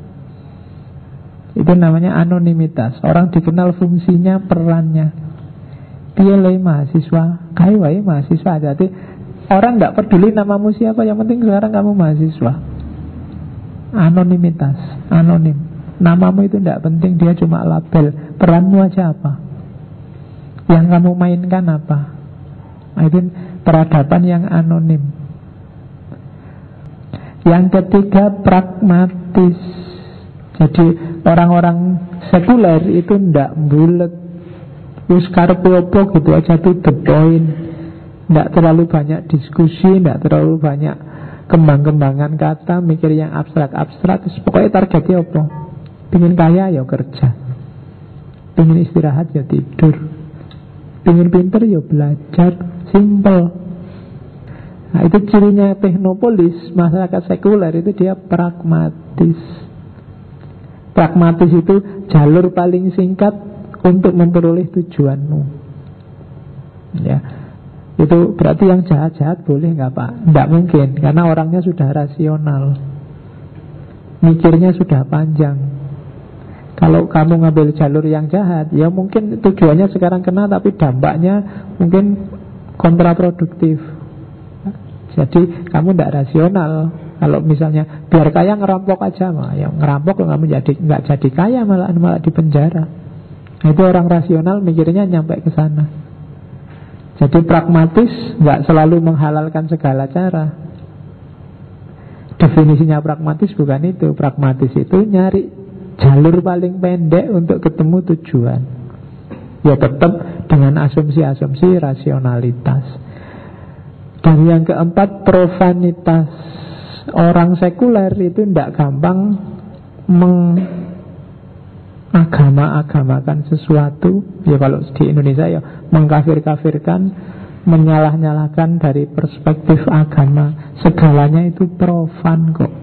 Itu namanya anonimitas. Orang dikenal fungsinya, perannya. Dia lagi mahasiswa, kaya wae mahasiswa. Jadi orang tidak peduli namamu siapa, yang penting sekarang kamu mahasiswa. Anonimitas, anonim. Namamu itu tidak penting, dia cuma label. Peranmu aja apa, yang kamu mainkan apa. Itu peradaban yang anonim. Yang ketiga pragmatis. Jadi orang-orang sekuler itu ndak bulet, wis karepe opo gitu aja, tuh the point. Ndak terlalu banyak diskusi, ndak terlalu banyak kembang-kembangan kata, mikir yang abstrak-abstrak. Pokoknya targetnya opo. Pengen kaya ya kerja, pengen istirahat ya tidur, pengen pinter ya belajar. Simple. Nah itu cirinya teknopolis. Masyarakat sekuler itu dia pragmatis. Pragmatis itu jalur paling singkat untuk memperoleh tujuanmu. Ya, itu berarti yang jahat-jahat boleh nggak Pak? Nggak mungkin, karena orangnya sudah rasional, mikirnya sudah panjang. Kalau kamu ngambil jalur yang jahat, ya mungkin tujuannya sekarang kena, tapi dampaknya mungkin kontraproduktif. Jadi kamu tidak rasional. Kalau misalnya biar kaya ngerampok aja, mah ya ngerampok kamu jadi nggak jadi kaya, malah malah di penjara. Itu orang rasional mikirnya nyampe ke sana. Jadi pragmatis nggak selalu menghalalkan segala cara. Definisinya pragmatis bukan itu. Pragmatis itu nyari jalur paling pendek untuk ketemu tujuan. Ya tetap dengan asumsi-asumsi rasionalitas. Dan yang keempat profanitas. Orang sekuler itu tidak gampang mengagama-agamakan sesuatu. Ya kalau di Indonesia ya mengkafir-kafirkan, menyalah-nyalahkan dari perspektif agama. Segalanya itu profan kok.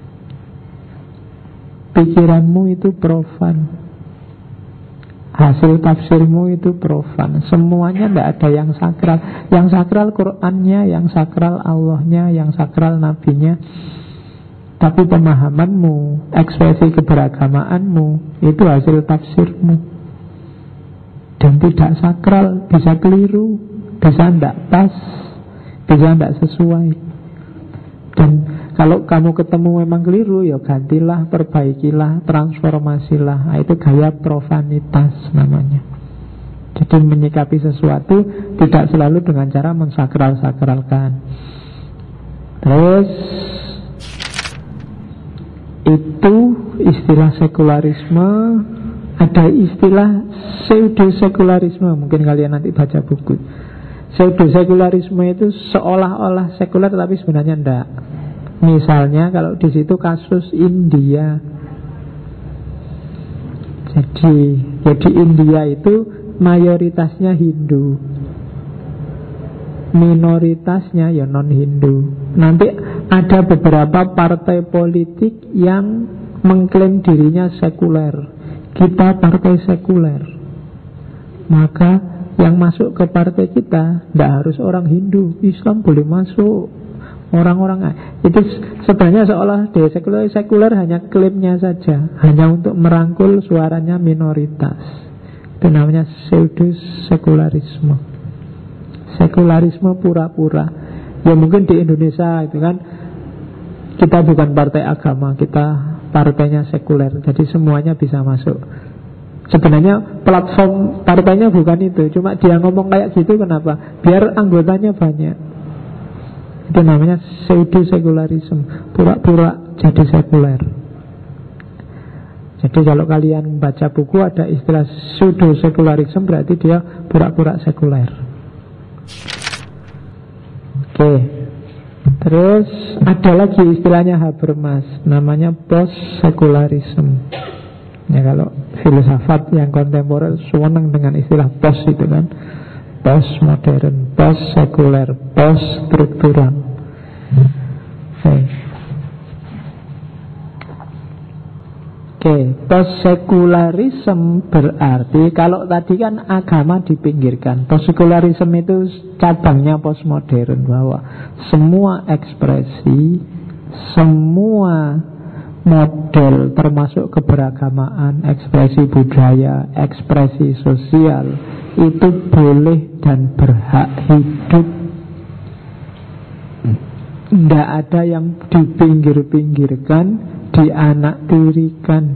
Pikiranmu itu profan, hasil tafsirmu itu profan. Semuanya tidak ada yang sakral. Yang sakral Qur'annya, yang sakral Allahnya, yang sakral Nabinya. Tapi pemahamanmu, ekspresi keberagamaanmu, itu hasil tafsirmu. Dan tidak sakral, bisa keliru. bisa tidak pas, bisa tidak sesuai. Dan kalau kamu ketemu memang keliru, ya gantilah, perbaikilah, transformasilah. Nah, itu gaya profanitas namanya. Jadi menyikapi sesuatu tidak selalu dengan cara mensakral-sakralkan. Terus itu istilah sekularisme. Ada istilah pseudo-sekularisme. Mungkin kalian nanti baca buku. Pseudo-sekularisme itu seolah-olah sekuler tapi sebenarnya enggak. Misalnya kalau di situ kasus India. Jadi, jadi India itu mayoritasnya Hindu, minoritasnya ya non-Hindu. Nanti ada beberapa partai politik yang mengklaim dirinya sekuler. Kita partai sekuler. Maka yang masuk ke partai kita tidak harus orang Hindu, Islam boleh masuk. Orang-orang itu sebenarnya seolah dia sekuler, sekuler hanya klaimnya saja, hanya untuk merangkul suaranya minoritas. Itu namanya pseudo-sekularisme. Sekularisme pura-pura. Ya mungkin di Indonesia itu kan kita bukan partai agama, kita partainya sekuler, jadi semuanya bisa masuk. Sebenarnya platform partainya bukan itu, cuma dia ngomong kayak gitu, kenapa? Biar anggotanya banyak. Itu namanya pseudo-sekularisme, pura-pura jadi sekuler. Jadi kalau kalian baca buku ada istilah pseudo-sekularisme, berarti dia pura-pura sekuler. Oke. Terus ada lagi istilahnya Habermas, namanya post-sekularisme. Ya kalau filsafat yang kontemporer senang dengan istilah post itu kan, post-modern, post-sekuler, post-struktural. Oke. Oke, post-sekularisme berarti kalau tadi kan agama dipinggirkan, post-sekularisme itu cabangnya postmodern, bahwa semua ekspresi, semua model termasuk keberagamaan, ekspresi budaya, ekspresi sosial itu boleh dan berhak hidup. Tidak ada yang dipinggir-pinggirkan, dianaktirikan.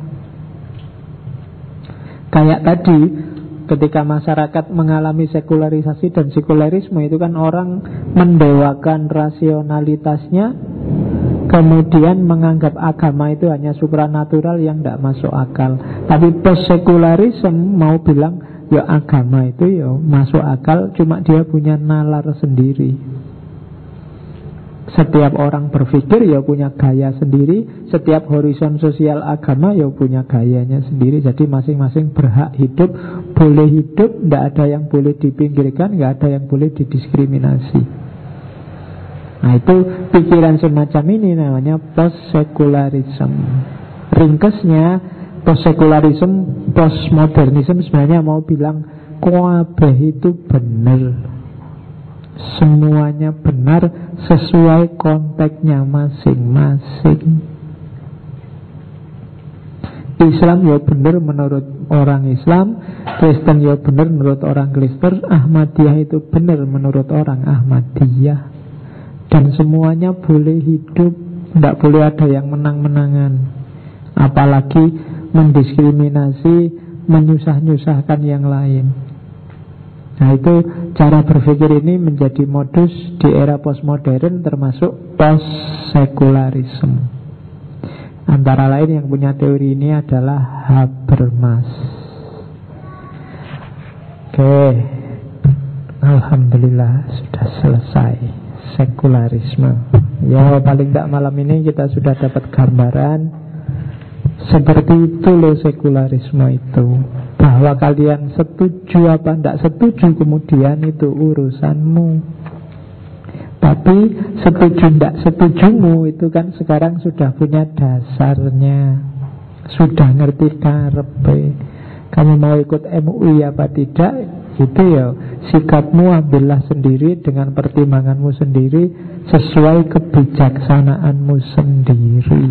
Kayak tadi ketika masyarakat mengalami sekularisasi dan sekularisme, itu kan orang mendewakan rasionalitasnya, kemudian menganggap agama itu hanya supranatural yang tidak masuk akal. Tapi post-sekularisme mau bilang ya agama itu ya masuk akal, cuma dia punya nalar sendiri. Setiap orang berpikir ya punya gaya sendiri. Setiap horizon sosial agama ya punya gayanya sendiri. Jadi masing-masing berhak hidup, boleh hidup, tidak ada yang boleh dipinggirkan, tidak ada yang boleh didiskriminasi. Nah itu pikiran semacam ini namanya post-sekularisme. Ringkasnya post-sekularisme, postmodernisme sebenarnya mau bilang kabeh itu benar, semuanya benar sesuai konteksnya masing-masing. Islam ya benar menurut orang Islam, Kristen ya benar menurut orang Kristen, Ahmadiyah itu benar menurut orang Ahmadiyah. Dan semuanya boleh hidup, tidak boleh ada yang menang-menangan, apalagi mendiskriminasi, menyusah-nyusahkan yang lain. Nah itu cara berpikir ini menjadi modus di era postmodern, termasuk post-sekularisme. Antara lain yang punya teori ini adalah Habermas. Oke, alhamdulillah sudah selesai sekularisme. Ya paling tidak malam ini kita sudah dapat gambaran seperti itu loh sekularisme itu. Bahwa kalian setuju apa tidak setuju kemudian itu urusanmu. Tapi setuju tidak setujumu itu kan sekarang sudah punya dasarnya, sudah ngerti karepe. Kamu mau ikut M U I apa tidak, itu ya sikapmu ambillah sendiri dengan pertimbanganmu sendiri, sesuai kebijaksanaanmu sendiri.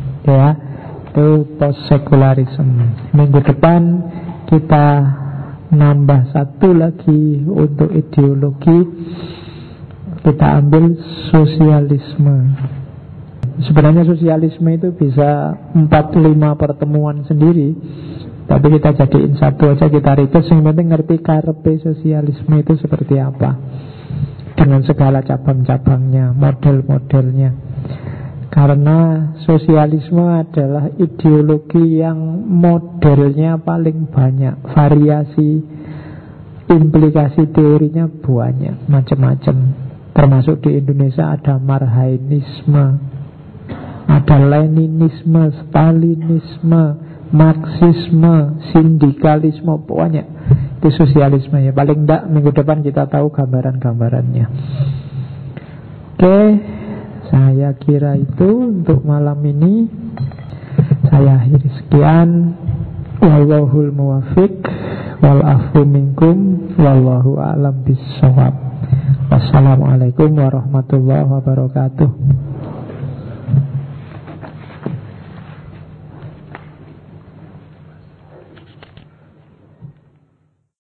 Ya, itu post-sekularisme. Minggu depan kita nambah satu lagi untuk ideologi, kita ambil sosialisme. Sebenarnya sosialisme itu bisa empat lima pertemuan sendiri, tapi kita jadiin satu aja, kita repeat. Yang penting ngerti karepe sosialisme itu seperti apa, dengan segala cabang-cabangnya, model-modelnya. Karena sosialisme adalah ideologi yang modelnya paling banyak, variasi implikasi teorinya banyak, macam-macam. Termasuk di Indonesia ada Marxisme, ada Leninisme, Stalinisme, Marxisme, sindikalisme, banyak. Itu sosialisme ya. Paling tidak minggu depan kita tahu gambaran-gambarannya. Oke, saya kira itu untuk malam ini. Saya akhiri sekian. Wallahul muwafiq wal afu minkum wallahu a'lam bissawab. Wassalamualaikum warahmatullahi wabarakatuh.